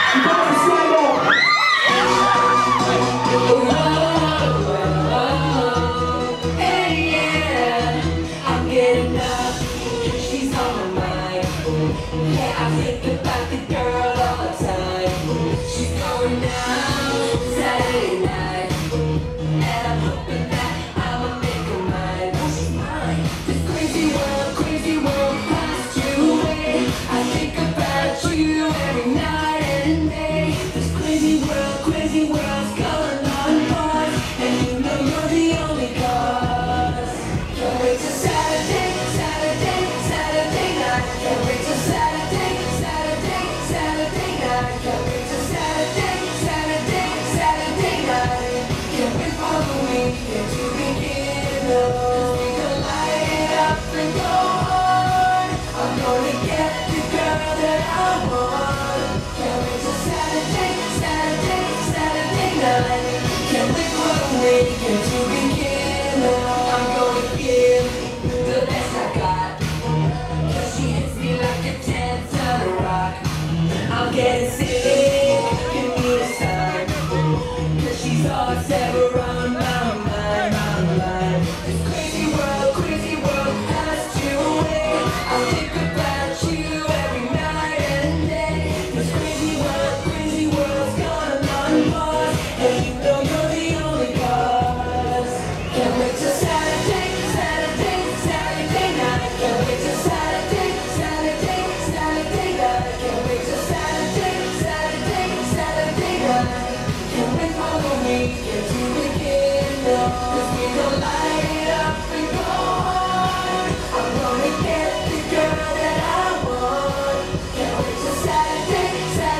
Getting sick, give me a sign, 'cause she's all that's ever on my mind. This crazy world has to wait. I think about you every night and day. This crazy world's gonna unpause, and you know you're the only cause. Can't wait till Saturday night. Can't wait till Saturday night. Can't wait till Saturday night. Can't wait for the weekend to begin. 'Cause we gon' light it up and go hard. I'm gonna get the girl that I want. Can't wait till Saturday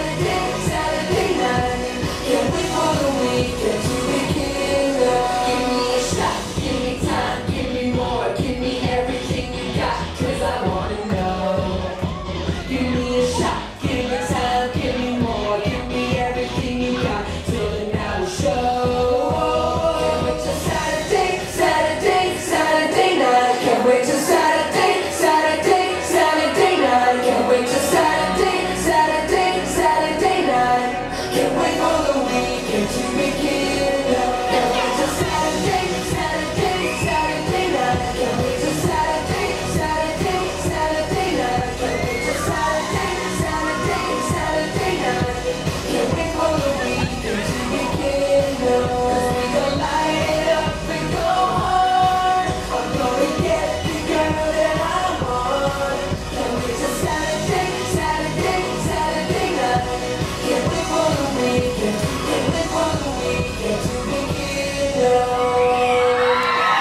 night. Can't wait for the weekend to begin. Give me a shot, give me time, give me more, give me everything you got, 'cause I wanna know. Give me a shot, give me time, give me more, give me everything you got, till the night will show. Can't wait till Saturday night. Can't wait till Saturday night. Can't wait till Saturday night. Can't wait for the weekend to begin. Can't wait till Saturday night. Can't wait till Saturday night. Can't wait till Saturday night. Can't wait for the weekend to begin. 'Cause we gon' light it up and go hard. I'm gonna get the girl that I want. Can't wait till Saturday night. Can't wait for the weekend to begin.